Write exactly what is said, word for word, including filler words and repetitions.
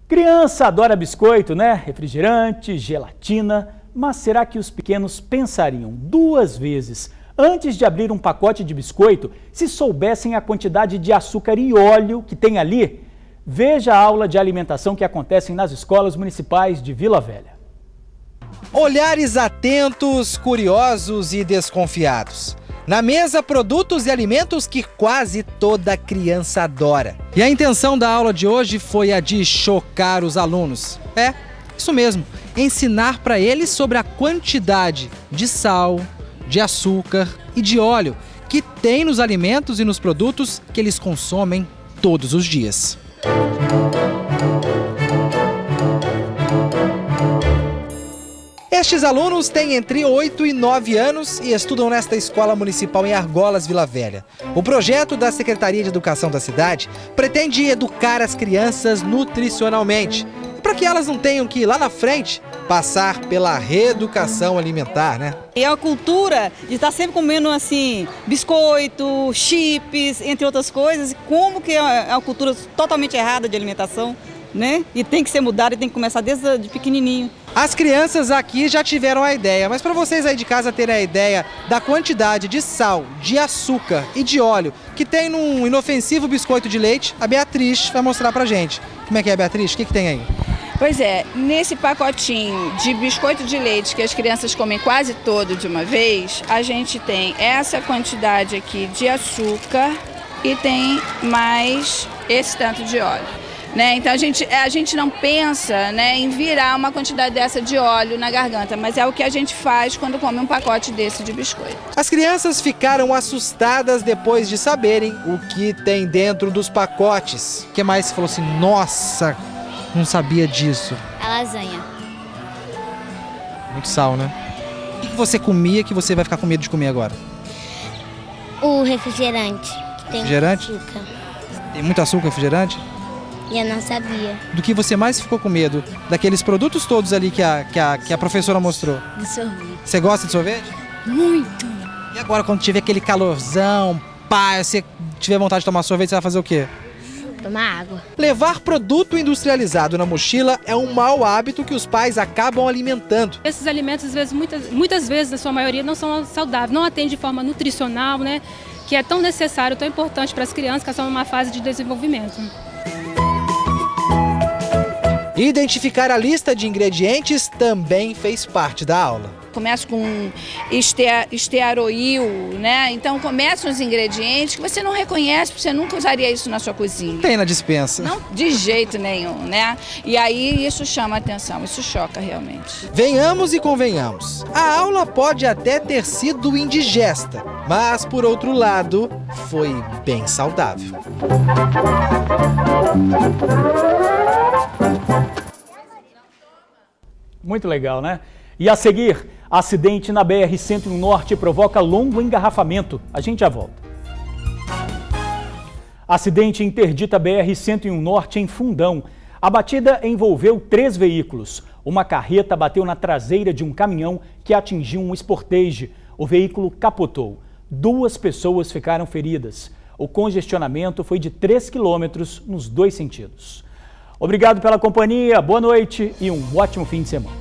Criança adora biscoito, né? Refrigerante, gelatina. Mas será que os pequenos pensariam duas vezes antes de abrir um pacote de biscoito se soubessem a quantidade de açúcar e óleo que tem ali? Veja a aula de alimentação que acontece nas escolas municipais de Vila Velha. Olhares atentos, curiosos e desconfiados. Na mesa, produtos e alimentos que quase toda criança adora. E a intenção da aula de hoje foi a de chocar os alunos. É, isso mesmo, ensinar para eles sobre a quantidade de sal, de açúcar e de óleo que tem nos alimentos e nos produtos que eles consomem todos os dias. Estes alunos têm entre oito e nove anos e estudam nesta escola municipal em Argolas, Vila Velha. O projeto da Secretaria de Educação da cidade pretende educar as crianças nutricionalmente, para que elas não tenham que, lá na frente, passar pela reeducação alimentar, né? E a cultura de estar sempre comendo, assim, biscoito, chips, entre outras coisas, como que é uma cultura totalmente errada de alimentação, né? E tem que ser mudada e tem que começar desde de pequenininho. As crianças aqui já tiveram a ideia, mas para vocês aí de casa terem a ideia da quantidade de sal, de açúcar e de óleo que tem num inofensivo biscoito de leite, a Beatriz vai mostrar pra gente. Como é que é, Beatriz? O que que tem aí? Pois é, nesse pacotinho de biscoito de leite que as crianças comem quase todo de uma vez, a gente tem essa quantidade aqui de açúcar e tem mais esse tanto de óleo. Né? Então a gente, a gente não pensa, né, em virar uma quantidade dessa de óleo na garganta, mas é o que a gente faz quando come um pacote desse de biscoito. As crianças ficaram assustadas depois de saberem o que tem dentro dos pacotes. O que mais você falou assim, nossa, não sabia disso? A lasanha. Muito sal, né? O que você comia que você vai ficar com medo de comer agora? O refrigerante. Que tem refrigerante? Açúcar. Tem muito açúcar refrigerante? E eu não sabia. Do que você mais ficou com medo? Daqueles produtos todos ali que a, que a, que a professora mostrou? De sorvete. Você gosta de sorvete? Muito. E agora quando tiver aquele calorzão, pá, você tiver vontade de tomar sorvete, você vai fazer o quê? Tomar água. Levar produto industrializado na mochila é um mau hábito que os pais acabam alimentando. Esses alimentos, às vezes, muitas, muitas vezes, na sua maioria, não são saudáveis, não atendem de forma nutricional, né? Que é tão necessário, tão importante para as crianças que estão numa fase de desenvolvimento. Identificar a lista de ingredientes também fez parte da aula. Começa com estearoil, né? Então começam os ingredientes que você não reconhece, porque você nunca usaria isso na sua cozinha. Tem na dispensa. Não, de jeito nenhum, né? E aí isso chama a atenção, isso choca realmente. Venhamos e convenhamos. A aula pode até ter sido indigesta, mas por outro lado, foi bem saudável. Muito legal, né? E a seguir, acidente na B R cento e um Norte provoca longo engarrafamento. A gente já volta. Acidente interdita a B R cento e um Norte em Fundão. A batida envolveu três veículos. Uma carreta bateu na traseira de um caminhão que atingiu um Sportage. O veículo capotou. Duas pessoas ficaram feridas. O congestionamento foi de três quilômetros nos dois sentidos. Obrigado pela companhia, boa noite e um ótimo fim de semana.